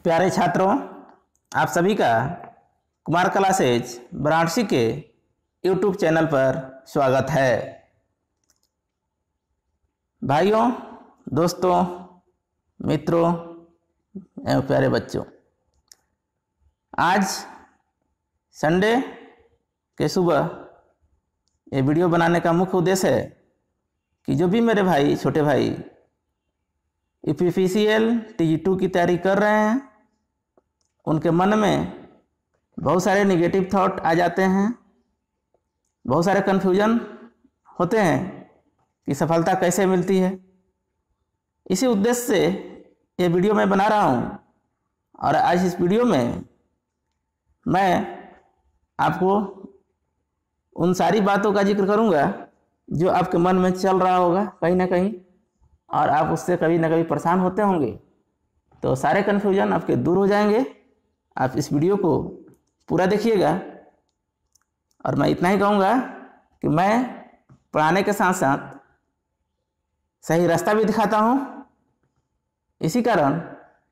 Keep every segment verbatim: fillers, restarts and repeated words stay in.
प्यारे छात्रों, आप सभी का कुमार क्लासेज वाराणसी के यूट्यूब चैनल पर स्वागत है। भाइयों, दोस्तों, मित्रों एवं प्यारे बच्चों, आज संडे के सुबह ये वीडियो बनाने का मुख्य उद्देश्य है कि जो भी मेरे भाई, छोटे भाई U P P C L T G two की तैयारी कर रहे हैं, उनके मन में बहुत सारे निगेटिव थॉट आ जाते हैं, बहुत सारे कन्फ्यूजन होते हैं कि सफलता कैसे मिलती है। इसी उद्देश्य से ये वीडियो मैं बना रहा हूँ और आज इस वीडियो में मैं आपको उन सारी बातों का जिक्र करूँगा जो आपके मन में चल रहा होगा कहीं ना कहीं, और आप उससे कभी ना कभी परेशान होते होंगे। तो सारे कन्फ्यूजन आपके दूर हो जाएंगे। आप इस वीडियो को पूरा देखिएगा और मैं इतना ही कहूँगा कि मैं पढ़ाने के साथ साथ सही रास्ता भी दिखाता हूँ। इसी कारण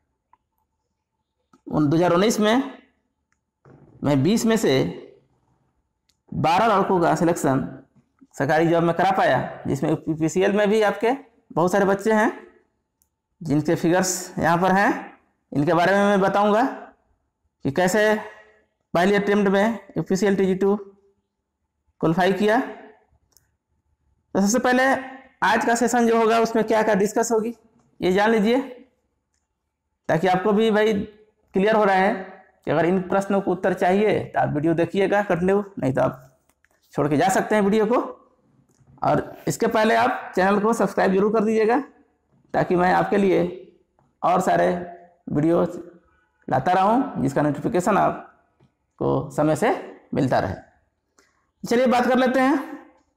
उन दो हज़ार उन्नीस में मैं बीस में से बारह लड़कों का सिलेक्शन सरकारी जॉब में करा पाया, जिसमें पी पी सी एल में भी आपके बहुत सारे बच्चे हैं जिनके फिगर्स यहाँ पर हैं। इनके बारे में मैं बताऊंगा कि कैसे पहली अटेम्प्ट में U P C L T G two qualify किया। तो सबसे पहले आज का सेशन जो होगा उसमें क्या क्या डिस्कस होगी ये जान लीजिए, ताकि आपको भी भाई क्लियर हो रहा है कि अगर इन प्रश्नों को उत्तर चाहिए तो आप वीडियो देखिएगा कंटिन्यू, नहीं तो आप छोड़ के जा सकते हैं वीडियो को। और इसके पहले आप चैनल को सब्सक्राइब जरूर कर दीजिएगा, ताकि मैं आपके लिए और सारे वीडियो लाता रहूं जिसका नोटिफिकेशन आपको समय से मिलता रहे। चलिए बात कर लेते हैं।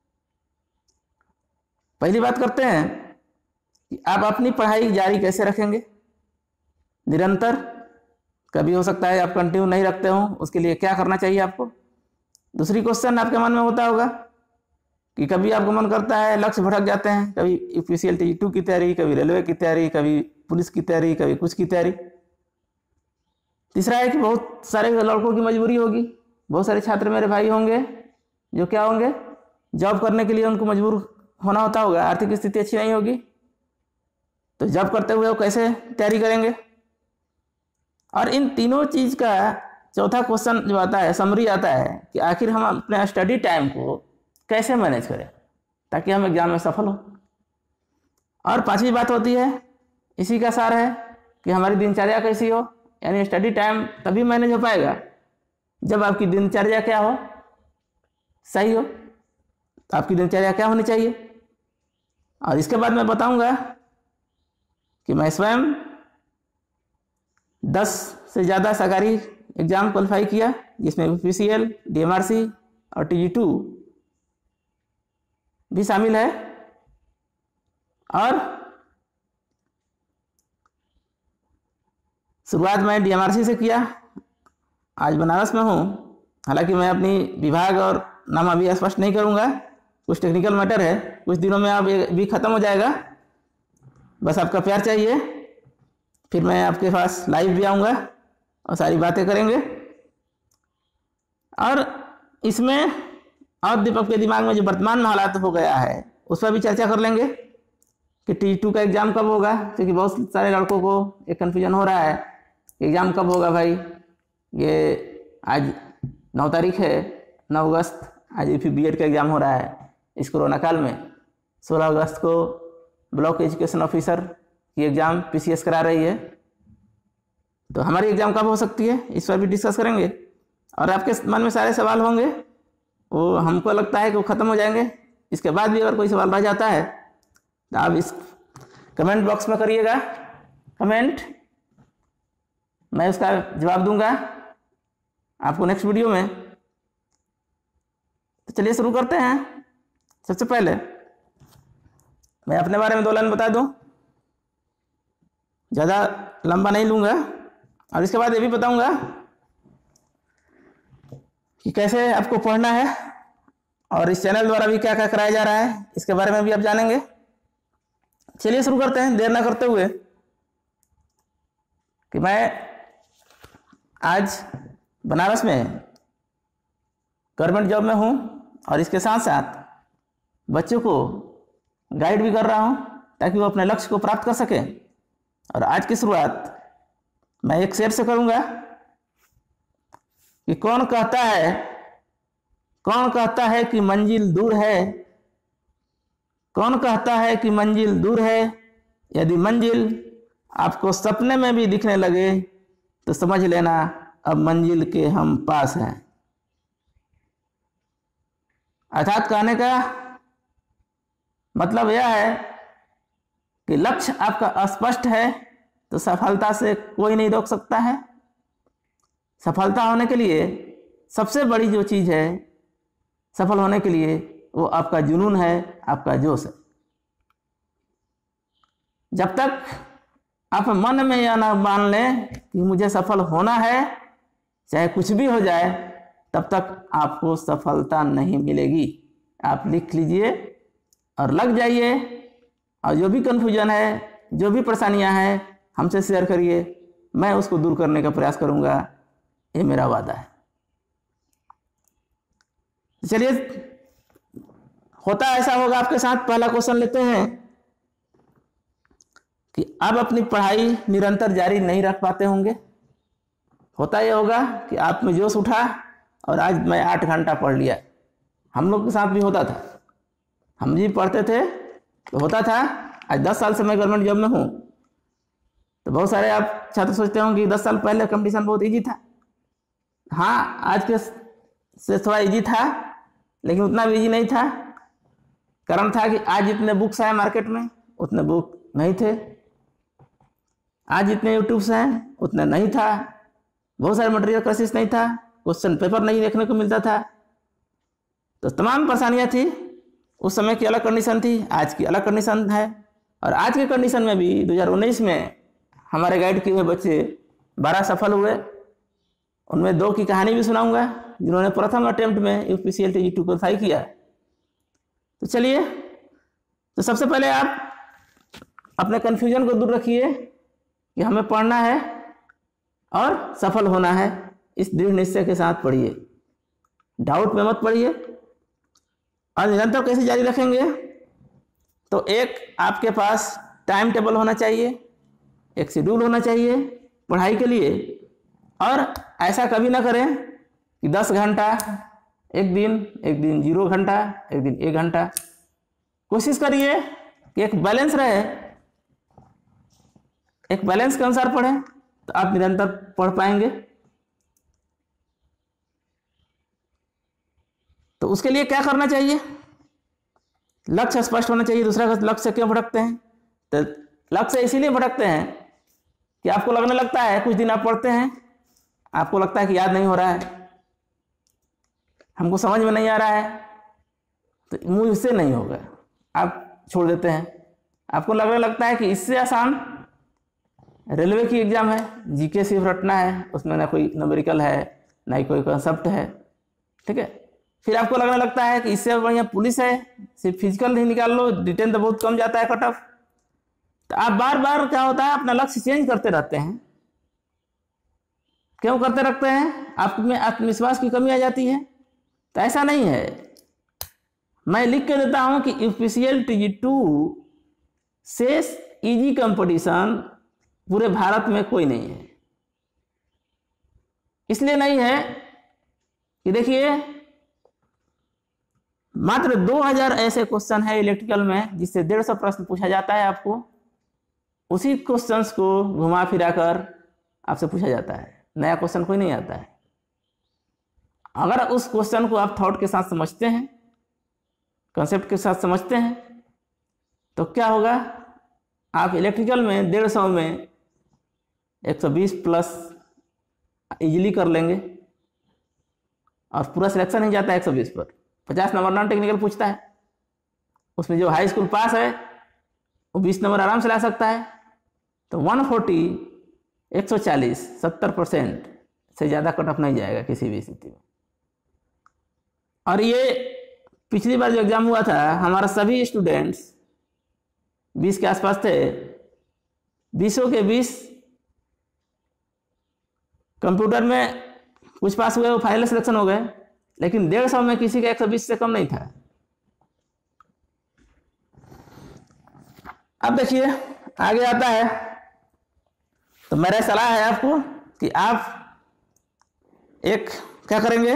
पहली बात करते हैं कि आप अपनी पढ़ाई जारी कैसे रखेंगे निरंतर। कभी हो सकता है आप कंटिन्यू नहीं रखते हो, उसके लिए क्या करना चाहिए आपको। दूसरी क्वेश्चन आपके मन में होता होगा कि कभी आपको मन करता है, लक्ष्य भटक जाते हैं, कभी U P C L T G two की तैयारी, कभी रेलवे की तैयारी, कभी पुलिस की तैयारी, कभी कुछ की तैयारी। तीसरा है कि बहुत सारे लड़कों की मजबूरी होगी, बहुत सारे छात्र मेरे भाई होंगे जो क्या होंगे, जॉब करने के लिए उनको मजबूर होना होता होगा, आर्थिक स्थिति अच्छी नहीं होगी, तो जॉब करते हुए वो कैसे तैयारी करेंगे। और इन तीनों चीज़ का चौथा क्वेश्चन जो आता है, समरी आता है कि आखिर हम अपने स्टडी टाइम को कैसे मैनेज करें ताकि हम एग्जाम में सफल हो। और पांचवी बात होती है, इसी का सार है कि हमारी दिनचर्या कैसी हो, यानी स्टडी टाइम तभी मैनेज हो पाएगा जब आपकी दिनचर्या क्या हो, सही हो। तो आपकी दिनचर्या क्या होनी चाहिए। और इसके बाद मैं बताऊंगा कि मैं स्वयं दस से ज़्यादा सरकारी एग्ज़ाम क्वालिफाई किया, जिसमें U P C L, D M R C और टी जी टू भी शामिल है। और शुरुआत मैं डी एम आर सी से किया, आज बनारस में हूँ। हालांकि मैं अपनी विभाग और नाम अभी स्पष्ट नहीं करूँगा, कुछ टेक्निकल मैटर है, कुछ दिनों में अब ये भी ख़त्म हो जाएगा। बस आपका प्यार चाहिए, फिर मैं आपके पास लाइव भी आऊँगा और सारी बातें करेंगे। और इसमें और दीपक के दिमाग में जो वर्तमान में हालात हो गया है उस पर भी चर्चा कर लेंगे कि टी टू का एग्ज़ाम कब होगा, क्योंकि बहुत सारे लड़कों को एक कन्फ्यूजन हो रहा है एग्ज़ाम कब होगा। भाई ये आज नौ तारीख है, नौ अगस्त, आज फिर बी एड का एग्ज़ाम हो रहा है इस कोरोना काल में। सोलह अगस्त को ब्लॉक एजुकेशन ऑफिसर की एग्ज़ाम पी सी एस करा रही है, तो हमारी एग्ज़ाम कब हो सकती है इस पर भी डिस्कस करेंगे। और आपके मन में सारे सवाल होंगे, वो हमको लगता है कि वो ख़त्म हो जाएंगे। इसके बाद भी अगर कोई सवाल रह जाता है तो आप इस कमेंट बॉक्स में करिएगा कमेंट, मैं उसका जवाब दूंगा आपको नेक्स्ट वीडियो में। तो चलिए शुरू करते हैं। सबसे पहले मैं अपने बारे में दो लाइन बता दूं, ज़्यादा लंबा नहीं लूँगा। और इसके बाद ये भी बताऊंगा कि कैसे आपको पढ़ना है और इस चैनल द्वारा भी क्या क्या कराया जा रहा है, इसके बारे में भी आप जानेंगे। चलिए शुरू करते हैं देर ना करते हुए कि मैं आज बनारस में गवर्नमेंट जॉब में हूँ और इसके साथ साथ बच्चों को गाइड भी कर रहा हूँ ताकि वो अपने लक्ष्य को प्राप्त कर सकें। और आज की शुरुआत मैं एक शेर से करूँगा कि कौन कहता है कौन कहता है कि मंजिल दूर है, कौन कहता है कि मंजिल दूर है, यदि मंजिल आपको सपने में भी दिखने लगे तो समझ लेना अब मंजिल के हम पास हैं। अर्थात कहने का मतलब यह है कि लक्ष्य आपका स्पष्ट है तो सफलता से कोई नहीं रोक सकता है। सफलता होने के लिए सबसे बड़ी जो चीज़ है सफल होने के लिए वो आपका जुनून है, आपका जोश है। जब तक आप मन में यह ना मान लें कि मुझे सफल होना है चाहे कुछ भी हो जाए, तब तक आपको सफलता नहीं मिलेगी। आप लिख लीजिए और लग जाइए, और जो भी कन्फ्यूजन है, जो भी परेशानियां हैं, हमसे शेयर करिए, मैं उसको दूर करने का प्रयास करूंगा, ये मेरा वादा है। चलिए, होता ऐसा होगा आपके साथ। पहला क्वेश्चन लेते हैं कि आप अपनी पढ़ाई निरंतर जारी नहीं रख पाते होंगे। होता यह होगा कि आप में जोश उठा और आज मैं आठ घंटा पढ़ लिया। हम लोग के साथ भी होता था, हम भी पढ़ते थे तो होता था। आज दस साल से मैं गवर्नमेंट जॉब में हूँ, तो बहुत सारे आप छात्र सोचते होंगे कि दस साल पहले कंपटीशन बहुत इजी था। हाँ, आज के से थोड़ा इजी था, लेकिन उतना भी इजी नहीं था। कारण था कि आज जितने बुक्स हैं मार्केट में उतने बुक नहीं थे, आज जितने यूट्यूब्स हैं उतने नहीं था, बहुत सारे मटेरियल क्लासेस नहीं था, क्वेश्चन पेपर नहीं देखने को मिलता था। तो तमाम परेशानियाँ थी। उस समय की अलग कंडीशन थी, आज की अलग कंडीशन है। और आज के कंडीशन में भी दो हज़ार उन्नीस में हमारे गाइड किए हुए बच्चे बारह सफल हुए। उनमें दो की कहानी भी सुनाऊंगा जिन्होंने प्रथम अटेम्प्ट में UPCL T G two qualify किया। तो चलिए, तो सबसे पहले आप अपने कन्फ्यूजन को दूर रखिए कि हमें पढ़ना है और सफल होना है। इस दृढ़ निश्चय के साथ पढ़िए, डाउट में मत पढ़िए। और निरंतर कैसे जारी रखेंगे? तो एक आपके पास टाइम टेबल होना चाहिए, एक शेड्यूल होना चाहिए पढ़ाई के लिए। और ऐसा कभी ना करें कि दस घंटा एक दिन, एक दिन जीरो घंटा, एक दिन एक घंटा। कोशिश करिए कि एक बैलेंस रहे, एक बैलेंस के अनुसार पढ़ें, तो आप निरंतर पढ़ पाएंगे। तो उसके लिए क्या करना चाहिए? लक्ष्य स्पष्ट होना चाहिए। दूसरा, लक्ष्य से क्यों भटकते हैं? तो लक्ष्य इसीलिए भटकते हैं कि आपको लगने लगता है, कुछ दिन आप पढ़ते हैं, आपको लगता है कि याद नहीं हो रहा है, हमको समझ में नहीं आ रहा है, तो मुझसे नहीं होगा, आप छोड़ देते हैं। आपको लगने लगता है कि इससे आसान रेलवे की एग्जाम है, जीके सिर्फ रटना है, उसमें ना कोई न्यूमेरिकल है ना ही कोई कॉन्सेप्ट है, ठीक है। फिर आपको लगने लगता है कि इससे बढ़िया पुलिस है, सिर्फ फिजिकल नहीं निकाल लो, रिटेन तो बहुत कम जाता है कट ऑफ। तो आप बार बार क्या होता है, अपना लक्ष्य चेंज करते रहते हैं। क्यों करते रखते हैं? आप में आत्मविश्वास की कमी आ जाती है। तो ऐसा नहीं है। मैं लिख के देता हूं कि यूपीसीएल टी जी टू से इजी कंपटीशन पूरे भारत में कोई नहीं है। इसलिए नहीं है कि देखिए, मात्र दो हज़ार ऐसे क्वेश्चन है इलेक्ट्रिकल में जिससे डेढ़ सौ प्रश्न पूछा जाता है आपको। उसी क्वेश्चंस को घुमा फिरा कर आपसे पूछा जाता है, नया क्वेश्चन कोई नहीं आता है। अगर उस क्वेश्चन को आप थॉट के साथ समझते हैं, कॉन्सेप्ट के साथ समझते हैं, तो क्या होगा, आप इलेक्ट्रिकल में डेढ़ सौ में एक सौ बीस प्लस इजीली कर लेंगे। और पूरा सिलेक्शन ही जाता है एक सौ बीस पर। पचास नंबर नॉन टेक्निकल पूछता है, उसमें जो हाई स्कूल पास है वो बीस नंबर आराम से ला सकता है। तो एक सौ चालीस, एक सौ चालीस, सत्तर परसेंट से ज़्यादा कट ऑफ नहीं जाएगा किसी भी स्थिति में। और ये पिछली बार जो एग्ज़ाम हुआ था, हमारा सभी स्टूडेंट्स बीस के आसपास थे, बीसों के बीस कंप्यूटर में कुछ पास हुए वो फाइनल सिलेक्शन हो गए, लेकिन डेढ़ सौ में किसी का एक सौ बीस से कम नहीं था। अब देखिए आगे आता है, तो मेरा सलाह है आपको कि आप एक क्या करेंगे,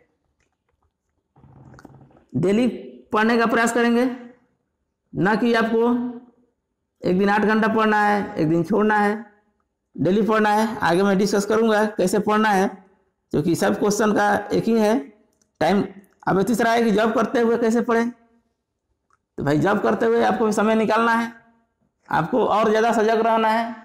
डेली पढ़ने का प्रयास करेंगे, ना कि आपको एक दिन आठ घंटा पढ़ना है, एक दिन छोड़ना है, डेली पढ़ना है। आगे मैं डिस्कस करूंगा कैसे पढ़ना है, क्योंकि सब क्वेश्चन का एक ही है टाइम। अब तीसरा है कि जॉब करते हुए कैसे पढ़ें, तो भाई जॉब करते हुए आपको समय निकालना है, आपको और ज़्यादा सजग रहना है,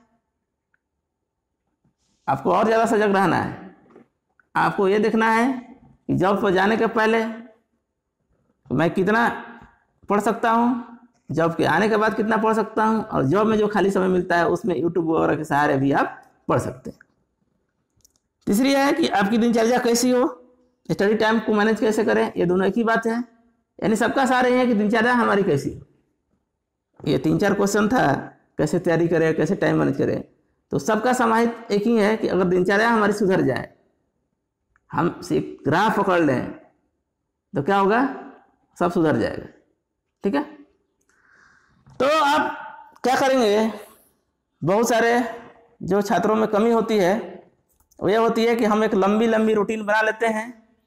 आपको और ज़्यादा सजग रहना है। आपको ये देखना है कि जॉब पर जाने के पहले मैं कितना पढ़ सकता हूँ, जॉब के आने के बाद कितना पढ़ सकता हूँ, और जॉब में जो खाली समय मिलता है उसमें यूट्यूब वगैरह के सहारे भी आप पढ़ सकते हैं। तीसरी है कि आपकी दिनचर्या कैसी हो, स्टडी टाइम को मैनेज कैसे करें, ये दोनों एक ही बात है। यानी सबका सार ये है कि दिनचर्या हमारी कैसी हो। ये तीन चार क्वेश्चन था, कैसे तैयारी करें, कैसे टाइम मैनेज करें, तो सबका समाहित एक ही है कि अगर दिनचर्या हमारी सुधर जाए, हम एक राह पकड़ लें, तो क्या होगा, सब सुधर जाएगा। ठीक है, तो आप क्या करेंगे, बहुत सारे जो छात्रों में कमी होती है वो ये होती है कि हम एक लंबी लंबी रूटीन बना लेते हैं,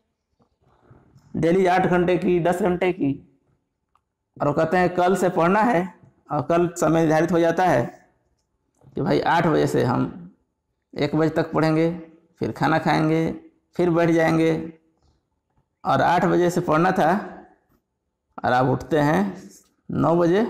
डेली आठ घंटे की, दस घंटे की, और वो कहते हैं कल से पढ़ना है, और कल समय निर्धारित हो जाता है कि भाई आठ बजे से हम एक बजे तक पढ़ेंगे, फिर खाना खाएंगे, फिर बैठ जाएंगे, और आठ बजे से पढ़ना था और आप उठते हैं नौ बजे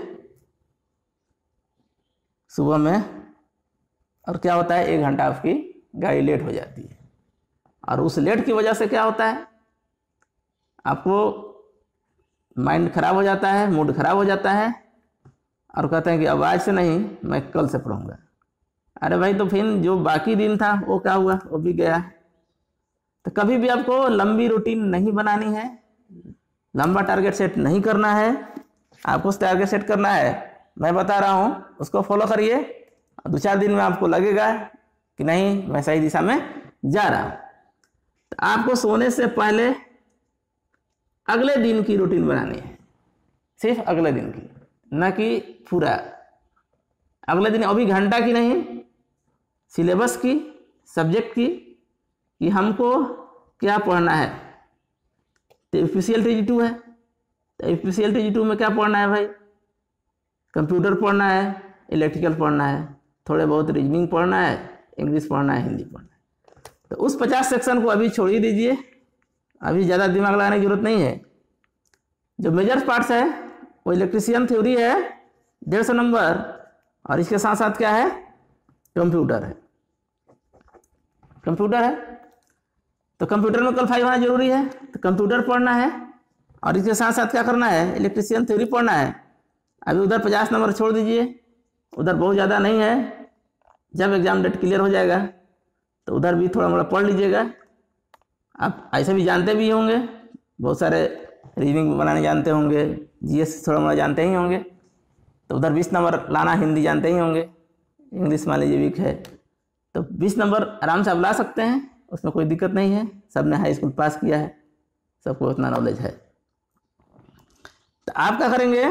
सुबह में, और क्या होता है, एक घंटा आपकी गाड़ी लेट हो जाती है, और उस लेट की वजह से क्या होता है, आपको माइंड खराब हो जाता है, मूड खराब हो जाता है, और कहते हैं कि अब आज से नहीं, मैं कल से पढ़ूंगा। अरे भाई, तो फिर जो बाकी दिन था वो क्या हुआ, वो भी गया। तो कभी भी आपको लंबी रूटीन नहीं बनानी है, लंबा टारगेट सेट नहीं करना है, आपको उस टारगेट सेट करना है, मैं बता रहा हूँ उसको फॉलो करिए, दो चार दिन में आपको लगेगा कि नहीं मैं सही दिशा में जा रहा हूँ। तो आपको सोने से पहले अगले दिन की रूटीन बनानी है, सिर्फ अगले दिन की, ना कि पूरा अगले दिन, अभी घंटा की नहीं, सिलेबस की, सब्जेक्ट की, कि हमको क्या पढ़ना है। तो यूपीसीएल टी जी टू है, तो यूपीसीएल टी जी टू में क्या पढ़ना है भाई, कंप्यूटर पढ़ना है, इलेक्ट्रिकल पढ़ना है, थोड़े बहुत रीजनिंग पढ़ना है, इंग्लिश पढ़ना है, हिंदी पढ़ना है। तो उस पचास सेक्शन को अभी छोड़ ही दीजिए, अभी ज़्यादा दिमाग लगाने की जरूरत नहीं है। जो मेजर पार्ट्स है वो इलेक्ट्रिशियन थ्योरी है डेढ़ सौ नंबर, और इसके साथ साथ क्या है, कंप्यूटर है, कंप्यूटर है। तो कंप्यूटर में क्वालिफाई होना जरूरी है, तो कंप्यूटर पढ़ना है, और इसके साथ साथ क्या करना है, इलेक्ट्रिशियन थ्योरी पढ़ना है। अभी उधर पचास नंबर छोड़ दीजिए, उधर बहुत ज़्यादा नहीं है, जब एग्जाम डेट क्लियर हो जाएगा तो उधर भी थोड़ा मोड़ा पढ़ लीजिएगा। आप ऐसे भी जानते भी होंगे, बहुत सारे रीजनिंग बनाने जानते होंगे, जीएस थोड़ा मोड़ा जानते ही होंगे, तो उधर बीस नंबर लाना, हिंदी जानते ही होंगे, इंग्लिश मान लीजिए वीक है, तो बीस नंबर आराम से आप ला सकते हैं, उसमें कोई दिक्कत नहीं है। सब ने हाई स्कूल पास किया है, सबको उतना नॉलेज है। तो आप क्या करेंगे,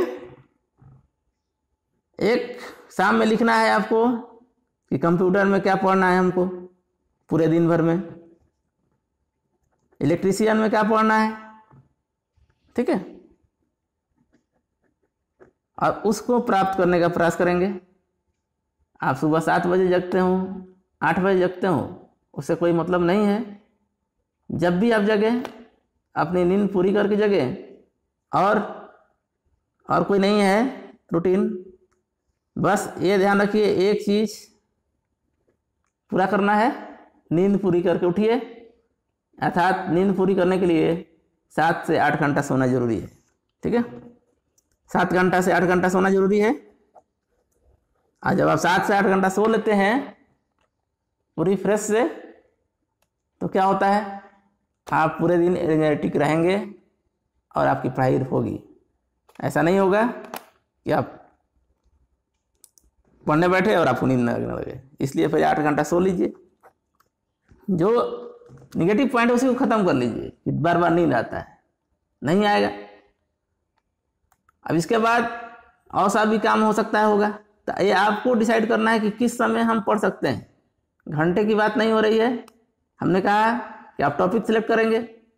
एक शाम में लिखना है आपको कि कंप्यूटर में क्या पढ़ना है हमको पूरे दिन भर में, इलेक्ट्रिशियन में क्या पढ़ना है, ठीक है, और उसको प्राप्त करने का प्रयास करेंगे। आप सुबह सात बजे जगते हो, आठ बजे जगते हो, उससे कोई मतलब नहीं है। जब भी आप जगे अपनी नींद पूरी करके जगे, और और कोई नहीं है रूटीन, बस ये ध्यान रखिए एक चीज़ पूरा करना है, नींद पूरी करके उठिए। अर्थात नींद पूरी करने के लिए सात से आठ घंटा सोना जरूरी है, ठीक है, सात घंटा से आठ घंटा सोना जरूरी है। और जब आप सात से आठ घंटा सो लेते हैं पूरी फ्रेश से, तो क्या होता है, आप पूरे दिन एनर्जेटिक रहेंगे और आपकी पढ़ाई होगी। ऐसा नहीं होगा कि आप पढ़ने बैठे और आपको नींद न लगने लगे। इसलिए फिर आठ घंटा सो लीजिए। जो निगेटिव पॉइंट है उसी को ख़त्म कर लीजिए कि बार बार नींद आता है, नहीं आएगा। अब इसके बाद और सा भी काम हो सकता है होगा, तो ये आपको डिसाइड करना है कि किस समय हम पढ़ सकते हैं। घंटे की बात नहीं हो रही है, हमने कहा कि आप टॉपिक सिलेक्ट करेंगे,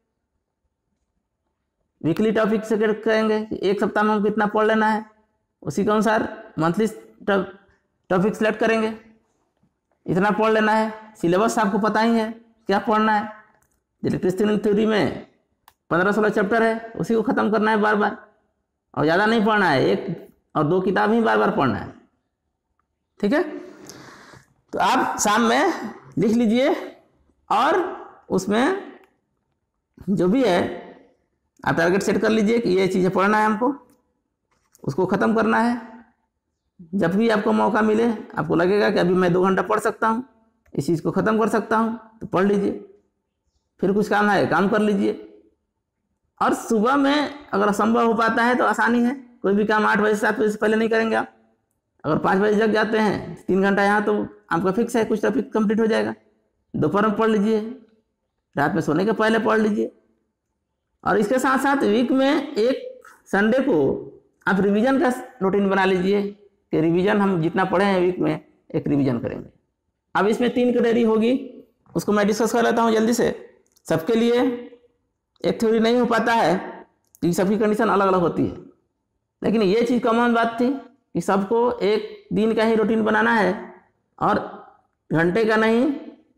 वीकली टॉपिक सिलेक्ट करेंगे कि एक सप्ताह में हमको कितना पढ़ लेना है, उसी के अनुसार मंथली टॉपिक सिलेक्ट करेंगे, इतना पढ़ लेना है। सिलेबस आपको पता ही है क्या पढ़ना है। इलेक्ट्रिसिटी थ्योरी में पंद्रह सोलह चैप्टर है, उसी को ख़त्म करना है बार बार, और ज़्यादा नहीं पढ़ना है, एक और दो किताब ही बार बार पढ़ना है, ठीक है। तो आप शाम में लिख लीजिए और उसमें जो भी है आप टारगेट सेट कर लीजिए कि ये चीज़ें पढ़ना है हमको, उसको ख़त्म करना है। जब भी आपको मौका मिले, आपको लगेगा कि अभी मैं दो घंटा पढ़ सकता हूँ, इस चीज़ को ख़त्म कर सकता हूँ, तो पढ़ लीजिए। फिर कुछ काम है काम कर लीजिए। और सुबह में अगर संभव हो पाता है तो आसानी है, कोई भी काम आठ बजे सात बजे से पहले नहीं करेंगे आप। अगर पाँच बजे जग जाते हैं, तीन घंटा यहाँ तो आपका फिक्स है, कुछ टॉपिक कंप्लीट हो जाएगा। दोपहर में पढ़ लीजिए, रात में सोने के पहले पढ़ लीजिए। और इसके साथ साथ वीक में एक संडे को आप रिवीजन का रूटीन बना लीजिए कि रिवीजन हम जितना पढ़े हैं वीक में एक रिवीजन करेंगे। अब इसमें तीन कैटेगरी होगी, उसको मैं डिस्कस कर लेता हूँ जल्दी से। सबके लिए एक थ्योरी नहीं हो पाता है क्योंकि सबकी कंडीशन अलग अलग होती है, लेकिन ये चीज़ कॉमन बात थी कि सबको एक दिन का ही रूटीन बनाना है और घंटे का नहीं,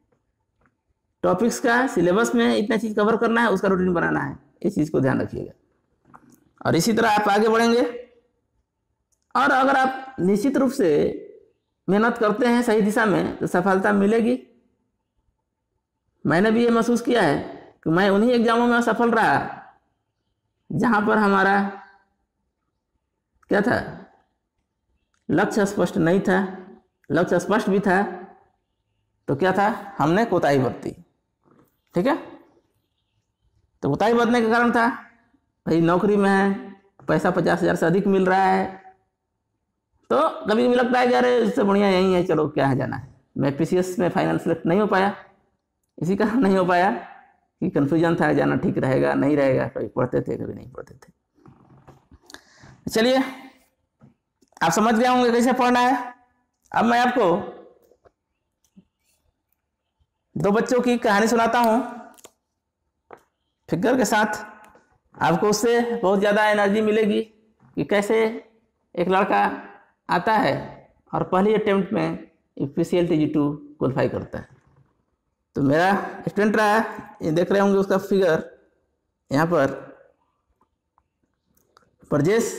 टॉपिक्स का, सिलेबस में इतना चीज़ कवर करना है, उसका रूटीन बनाना है। इस चीज़ को ध्यान रखिएगा और इसी तरह आप आगे बढ़ेंगे। और अगर आप निश्चित रूप से मेहनत करते हैं सही दिशा में तो सफलता मिलेगी। मैंने भी ये महसूस किया है कि मैं उन्हीं एग्जामों में असफल रहा जहाँ पर हमारा क्या था, लक्ष्य स्पष्ट नहीं था। लक्ष्य स्पष्ट भी था तो क्या था, हमने कोताही बरती, ठीक है। तो कोताही बरतने का कारण था भाई नौकरी में है, पैसा पचास हज़ार से अधिक मिल रहा है, तो कभी कभी लगता है कि अरे इससे बढ़िया यही है, चलो क्या है जाना है। मैं पीसीएस में फाइनल सेलेक्ट नहीं हो पाया, इसी कारण नहीं हो पाया कि कन्फ्यूजन था, जाना ठीक रहेगा नहीं रहेगा। कभी पढ़ते थे कभी नहीं पढ़ते थे। चलिए आप समझ गए होंगे कैसे पढ़ना है। अब मैं आपको दो बच्चों की कहानी सुनाता हूँ फिगर के साथ। आपको उससे बहुत ज़्यादा एनर्जी मिलेगी कि कैसे एक लड़का आता है और पहली अटेम्प्ट में UPCL T G two qualify करता है। तो मेरा स्टूडेंट रहा है, ये देख रहे होंगे उसका फिगर यहाँ पर। परजेश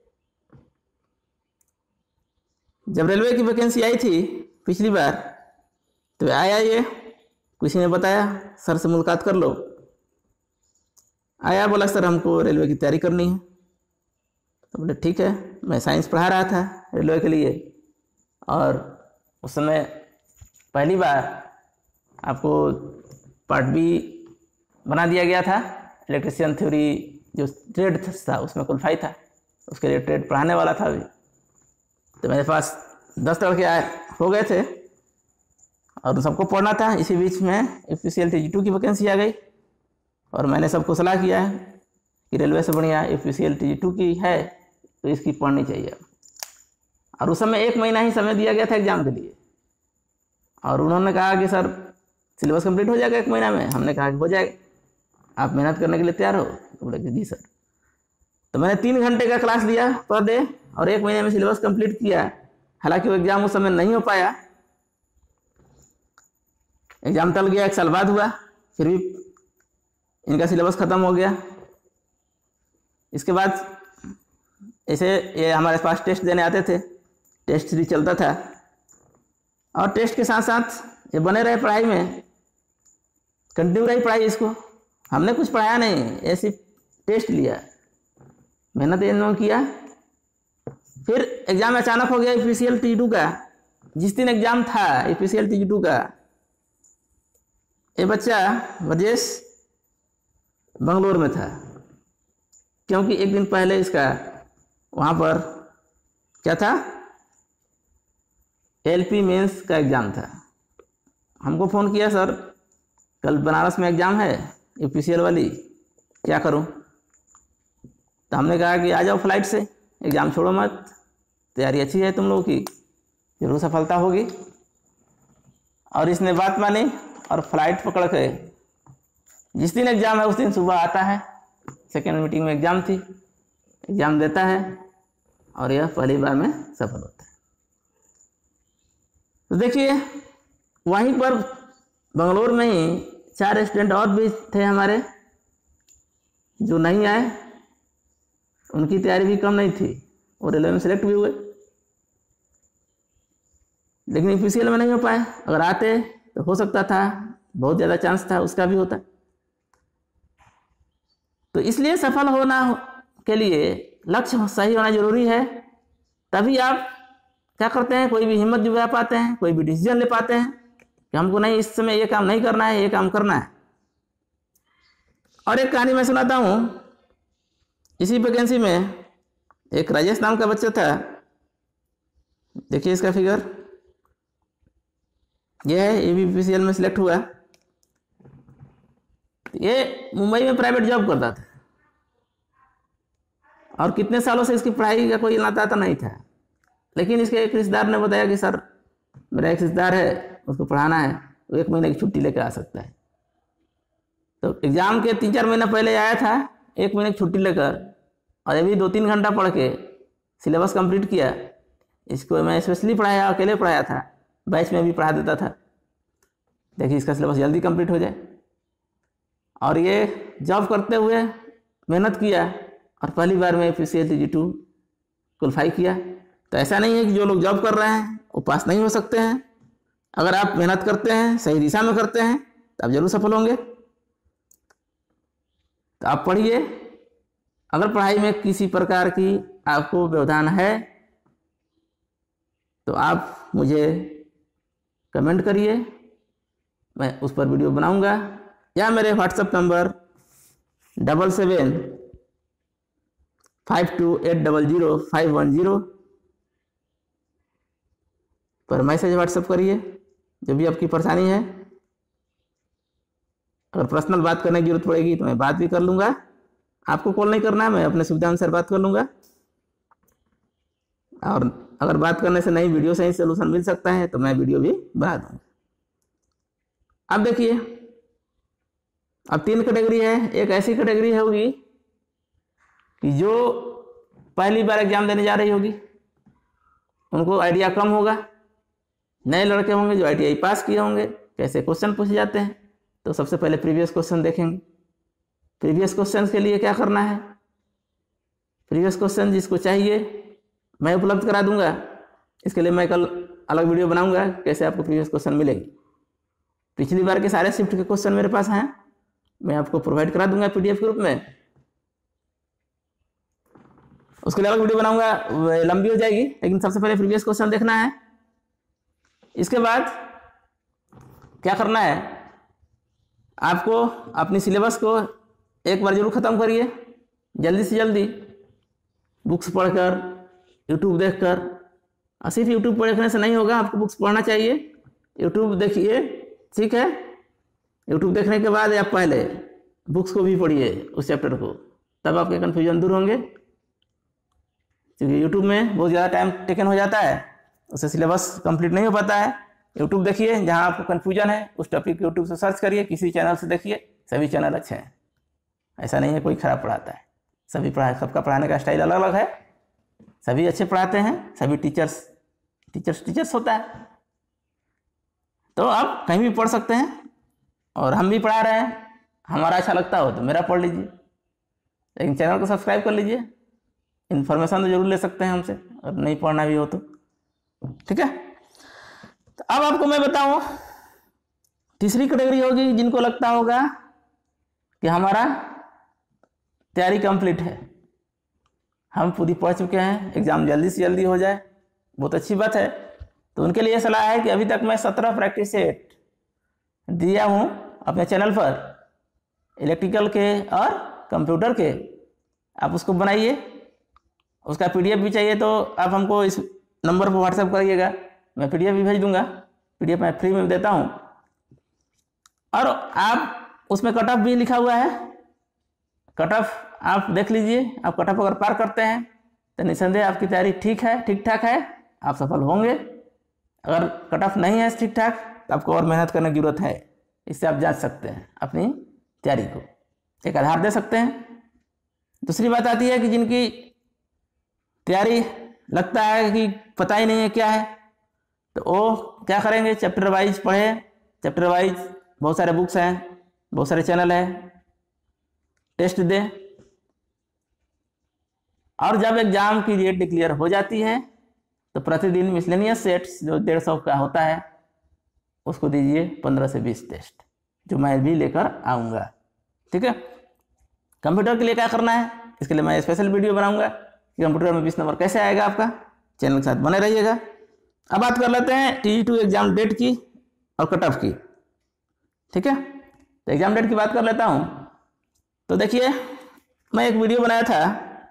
जब रेलवे की वैकेंसी आई थी पिछली बार तो आया, ये किसी ने बताया सर से मुलाकात कर लो। आया, बोला सर हमको रेलवे की तैयारी करनी है। तो बोले ठीक है। मैं साइंस पढ़ा रहा था रेलवे के लिए और उस समय पहली बार आपको पार्ट बी बना दिया गया था। इलेक्ट्रिशियन थ्योरी जो ट्रेड था उसमें क्वालिफाई था, उसके लिए ट्रेड पढ़ाने वाला था अभी। तो मेरे पास दस लड़के आए हो गए थे और उन सबको पढ़ना था। इसी बीच में यूपीसीएल टी जी टू की वैकेंसी आ गई और मैंने सबको सलाह किया है कि रेलवे से बढ़िया यूपीसीएल टी जी टू की है तो इसकी पढ़नी चाहिए। और उस समय एक महीना ही समय दिया गया था एग्ज़ाम के लिए और उन्होंने कहा कि सर सिलेबस कंप्लीट हो जाएगा एक महीना में। हमने कहा कि हो जाएगा, आप मेहनत करने के लिए तैयार हो? तो बोले कि जी सर। तो मैंने तीन घंटे का क्लास लिया पर डे और एक महीने में सिलेबस कंप्लीट किया। हालांकि वो एग्ज़ाम उस समय नहीं हो पाया, एग्ज़ाम टल गया, एक साल बाद हुआ, फिर भी इनका सिलेबस ख़त्म हो गया। इसके बाद ऐसे ये हमारे पास टेस्ट देने आते थे, टेस्ट सीरीज चलता था और टेस्ट के साथ साथ ये बने रहे पढ़ाई में, कंटिन्यू रही पढ़ाई। इसको हमने कुछ पढ़ाया नहीं, ऐसे टेस्ट लिया, मेहनत इन्होंने किया। फिर एग्ज़ाम अचानक हो गया यूपीसीएल टी जी टू का। जिस दिन एग्ज़ाम था यूपीसीएल टी जी टू का, ये बच्चा ब्रजेश बंगलोर में था क्योंकि एक दिन पहले इसका वहाँ पर क्या था, एलपी मेंस का एग्ज़ाम था। हमको फ़ोन किया, सर कल बनारस में एग्ज़ाम है यूपीसीएल वाली, क्या करूं? तो हमने कहा कि आ जाओ फ्लाइट से, एग्ज़ाम छोड़ो मत, तैयारी अच्छी है तुम लोगों की, जरूर सफलता होगी। और इसने बात मानी और फ्लाइट पकड़ के जिस दिन एग्ज़ाम है उस दिन सुबह आता है। सेकेंड मीटिंग में एग्ज़ाम थी, एग्ज़ाम देता है और यह पहली बार में सफल होता है। तो देखिए वहीं पर बंगलोर में ही चार स्टूडेंट और भी थे हमारे जो नहीं आए, उनकी तैयारी भी कम नहीं थी, और रेलवे में सिलेक्ट भी हुए, लेकिन यूपीसीएल में नहीं हो पाए। अगर आते तो हो सकता था, बहुत ज़्यादा चांस था उसका भी होता। तो इसलिए सफल होना के लिए लक्ष्य सही होना जरूरी है, तभी आप क्या करते हैं, कोई भी हिम्मत जुटा पाते हैं, कोई भी डिसीजन ले पाते हैं कि हमको नहीं इस समय ये काम नहीं करना है, ये काम करना है। और एक कहानी मैं सुनाता हूँ। इसी वैकेंसी में एक राजेश नाम का बच्चा था, देखिए इसका फिगर, ये है, ये भी यूपीसीएल में सिलेक्ट हुआ। ये मुंबई में प्राइवेट जॉब करता था और कितने सालों से इसकी पढ़ाई का कोई नाता तो नहीं था, लेकिन इसके एक रिश्तेदार ने बताया कि सर मेरा एक रिश्तेदार है, उसको पढ़ाना है, वो एक महीने की छुट्टी लेकर आ सकता है। तो एग्ज़ाम के तीन चार महीना पहले आया था, एक महीने की छुट्टी लेकर, और अभी दो तीन घंटा पढ़ के सिलेबस कंप्लीट किया। इसको मैं स्पेशली पढ़ाया, अकेले पढ़ाया था, बैच में भी पढ़ा देता था, देखिए इसका सिलेबस जल्दी कंप्लीट हो जाए। और ये जॉब करते हुए मेहनत किया और पहली बार में UPCL T G two qualify किया। तो ऐसा नहीं है कि जो लोग जॉब कर रहे हैं वो पास नहीं हो सकते हैं। अगर आप मेहनत करते हैं, सही दिशा में करते हैं, तो आप जरूर सफल होंगे। तो आप पढ़िए। अगर पढ़ाई में किसी प्रकार की आपको व्यवधान है तो आप मुझे कमेंट करिए, मैं उस पर वीडियो बनाऊंगा, या मेरे WhatsApp number double seven five two eight double zero five one zero पर मैसेज व्हाट्सएप करिए, जो भी आपकी परेशानी है। अगर पर्सनल बात करने की जरूरत पड़ेगी तो मैं बात भी कर लूँगा, आपको कॉल नहीं करना है, मैं अपने सुविधा अनुसार बात कर लूँगा। और अगर बात करने से नहीं, वीडियो से ही सोल्यूशन मिल सकता है, तो मैं वीडियो भी बना दूँगा। अब देखिए, अब तीन कैटेगरी है। एक ऐसी कैटेगरी होगी कि जो पहली बार एग्जाम देने जा रही होगी, उनको आइडिया कम होगा। नए लड़के होंगे जो आई टी आई पास किए होंगे, कैसे क्वेश्चन पूछे जाते हैं, तो सबसे पहले प्रीवियस क्वेश्चन देखेंगे। प्रीवियस क्वेश्चन के लिए क्या करना है, प्रीवियस क्वेश्चन जिसको चाहिए मैं उपलब्ध करा दूंगा। इसके लिए मैं कल अलग वीडियो बनाऊंगा कैसे आपको प्रीवियस क्वेश्चन मिलेगी। पिछली बार के सारे शिफ्ट के क्वेश्चन मेरे पास हैं, मैं आपको प्रोवाइड करा दूंगा पीडीएफ के रूप में। उसके लिए अलग वीडियो बनाऊंगा, लंबी हो जाएगी, लेकिन सबसे पहले प्रीवियस क्वेश्चन देखना है। इसके बाद क्या करना है, आपको अपनी सिलेबस को एक बार जरूर ख़त्म करिए, जल्दी से जल्दी, बुक्स पढ़कर, यूट्यूब देखकर। और सिर्फ यूट्यूब देखने से नहीं होगा, आपको बुक्स पढ़ना चाहिए। यूट्यूब देखिए, ठीक है, यूट्यूब देखने के बाद आप पहले बुक्स को भी पढ़िए, उस चैप्टर को, तब आपके कन्फ्यूजन दूर होंगे। क्योंकि यूट्यूब में बहुत ज़्यादा टाइम टेकन हो जाता है, उससे सिलेबस कंप्लीट नहीं हो पाता है। यूट्यूब देखिए, जहाँ आपको कन्फ्यूजन है उस टॉपिक यूट्यूब से सर्च करिए, किसी चैनल से देखिए, सभी चैनल अच्छे हैं, ऐसा नहीं है कोई ख़राब पढ़ाता है। सभी पढ़ा सबका पढ़ाने का स्टाइल अलग अलग है, सभी अच्छे पढ़ाते हैं, सभी टीचर्स टीचर्स टीचर्स होता है। तो आप कहीं भी पढ़ सकते हैं, और हम भी पढ़ा रहे हैं, हमारा अच्छा लगता हो तो मेरा पढ़ लीजिए, लेकिन चैनल को सब्सक्राइब कर लीजिए। इन्फॉर्मेशन तो जरूर ले सकते हैं हमसे, और नहीं पढ़ना भी हो तो, ठीक है। तो अब आपको मैं बताऊं, तीसरी कैटेगरी होगी जिनको लगता होगा कि हमारा तैयारी कंप्लीट है, हम पूरी पढ़ चुके हैं, एग्जाम जल्दी से जल्दी हो जाए, बहुत अच्छी बात है। तो उनके लिए सलाह है कि अभी तक मैं सत्रह प्रैक्टिस सेट दिया हूँ अपने चैनल पर, इलेक्ट्रिकल के और कंप्यूटर के। आप उसको बनाइए, उसका पीडीएफ भी चाहिए तो आप हमको इस नंबर पर व्हाट्सएप करिएगा, मैं पीडीएफ भी भेज दूंगा। पीडीएफ मैं फ्री में देता हूँ, और आप उसमें कट ऑफ भी लिखा हुआ है, कट ऑफ आप देख लीजिए। आप कट ऑफ अगर पार करते हैं तो निसंदेह आपकी तैयारी ठीक है, ठीक ठाक है, आप सफल होंगे। अगर कट ऑफ नहीं है ठीक ठाक तो आपको और मेहनत करने की जरूरत है। इससे आप जांच सकते हैं अपनी तैयारी को, एक आधार दे सकते हैं। दूसरी बात आती है कि जिनकी तैयारी लगता है कि पता ही नहीं है क्या है, तो वो क्या करेंगे, चैप्टर वाइज पढ़े। चैप्टर वाइज बहुत सारे बुक्स हैं, बहुत सारे चैनल हैं, टेस्ट दे। और जब एग्जाम की डेट डिक्लेयर हो जाती है तो प्रतिदिन मिसलेनियस सेट्स जो डेढ़ सौ का होता है उसको दीजिए पंद्रह से बीस टेस्ट, जो मैं भी लेकर आऊँगा। ठीक है। कंप्यूटर के लिए क्या करना है, इसके लिए मैं स्पेशल वीडियो बनाऊंगा कि कंप्यूटर में बीस नंबर कैसे आएगा आपका। चैनल के साथ बने रहिएगा। अब बात कर लेते हैं टी टू एग्जाम डेट की और कट ऑफ की। ठीक है, तो एग्जाम डेट की बात कर लेता हूँ। तो देखिए, मैं एक वीडियो बनाया था,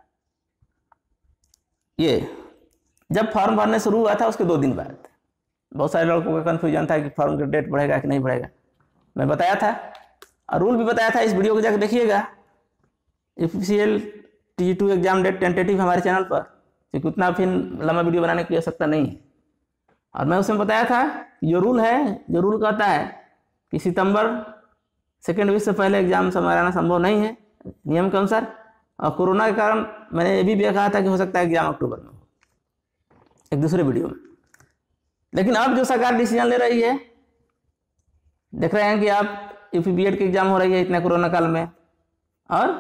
ये जब फॉर्म भरने शुरू हुआ था उसके दो दिन बाद। बहुत सारे लोगों को कन्फ्यूजन था कि फॉर्म का डेट बढ़ेगा कि नहीं बढ़ेगा। मैं बताया था और रूल भी बताया था, इस वीडियो को जाकर देखिएगा। Official T two exam date tentative हमारे चैनल पर, क्योंकि उतना फिर लंबा वीडियो बनाने की आवश्यकता नहीं है। और मैं उसमें बताया था जो रूल है, जो रूल कहता है कि सितंबर सेकेंड वीक से पहले एग्जाम कराना संभव नहीं है नियम के अनुसार। और कोरोना के कारण मैंने ये भी कहा था कि हो सकता है एग्जाम अक्टूबर में हो, एक दूसरे वीडियो में। लेकिन अब जो सरकार डिसीजन ले रही है, देख रहे हैं कि आप यूपी बी एड की एग्जाम हो रही है इतने कोरोना काल में, और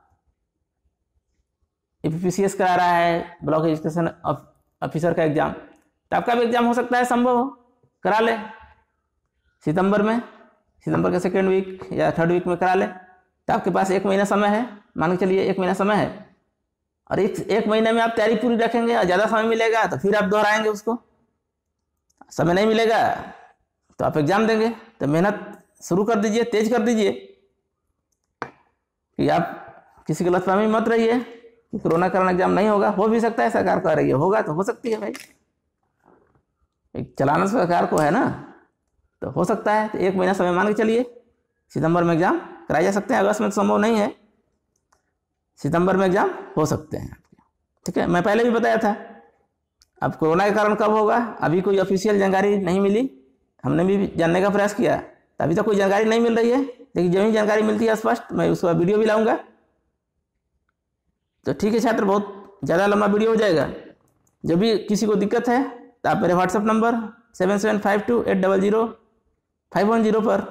यूपी पी सी एस करा रहा है, ब्लॉक एजुकेशन ऑफिसर का एग्जाम। तो आपका भी एग्जाम हो सकता है, संभव हो, करा ले सितंबर में, सितंबर के सेकेंड वीक या थर्ड वीक में करा ले। तो आपके पास एक महीना समय है, मान के चलिए एक महीना समय है। और एक एक महीने में आप तैयारी पूरी रखेंगे और ज़्यादा समय मिलेगा तो फिर आप दोहराएंगे उसको। समय नहीं मिलेगा तो आप एग्जाम देंगे। तो मेहनत शुरू कर दीजिए, तेज कर दीजिए कि आप किसी गलतफहमी मत रहिए कि कोरोना कारण एग्जाम नहीं होगा। हो भी सकता है, सरकार कह रही है होगा तो हो सकती है भाई, एक चलाना सरकार को है ना, तो हो सकता है। तो एक महीना समय मान के चलिए, सितंबर में एग्जाम कराए जा सकते हैं। अगस्त में तो संभव नहीं है, सितंबर में एग्जाम हो सकते हैं। ठीक है, मैं पहले भी बताया था। अब कोरोना के कारण कब होगा अभी कोई ऑफिशियल जानकारी नहीं मिली, हमने भी जानने का प्रयास किया, अभी तक कोई जानकारी नहीं मिल रही है। लेकिन जब ही जानकारी मिलती है स्पष्ट, मैं उसका वीडियो भी लाऊंगा। तो ठीक है छात्र, बहुत ज़्यादा लंबा वीडियो हो जाएगा। जब भी किसी को दिक्कत है तो आप मेरे WhatsApp number seven seven five two eight double zero five one zero पर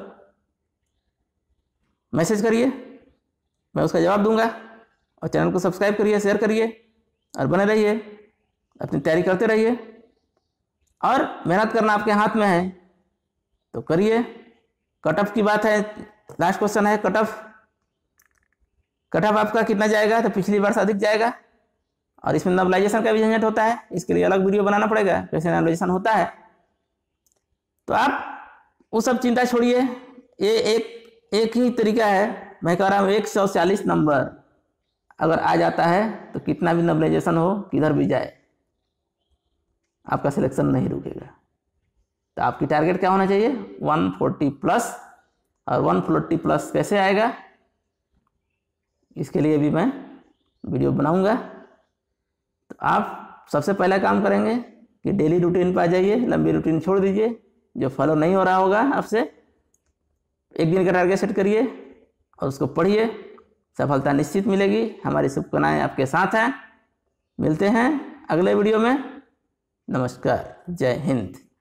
मैसेज करिए, मैं उसका जवाब दूंगा। और चैनल को सब्सक्राइब करिए, शेयर करिए और बने रहिए, अपनी तैयारी करते रहिए। और मेहनत करना आपके हाथ में है तो करिए। कट ऑफ की बात है, लास्ट क्वेश्चन है कट ऑफ। कट ऑफ आपका कितना जाएगा, तो पिछली बार से अधिक जाएगा। और इसमें नॉर्मलाइजेशन का भी झंझट होता है, इसके लिए अलग वीडियो बनाना पड़ेगा कैसे नॉर्मलाइजेशन होता है। तो आप वो सब चिंता छोड़िए। ये एक एक ही तरीका है, मैं कह रहा हूँ एक सौ चालीस नंबर अगर आ जाता है तो कितना भी नॉर्मलाइजेशन हो, किधर भी जाए, आपका सिलेक्शन नहीं रुकेगा। तो आपकी टारगेट क्या होना चाहिए, एक सौ चालीस प्लस। और एक सौ चालीस प्लस कैसे आएगा, इसके लिए भी मैं वीडियो बनाऊंगा। तो आप सबसे पहला काम करेंगे कि डेली रूटीन पर आ जाइए, लंबी रूटीन छोड़ दीजिए। जो फॉलो नहीं हो रहा होगा आपसे, एक दिन का टारगेट सेट करिए और उसको पढ़िए, सफलता निश्चित मिलेगी। हमारी शुभकामनाएं आपके साथ हैं। मिलते हैं अगले वीडियो में। नमस्कार, जय हिंद।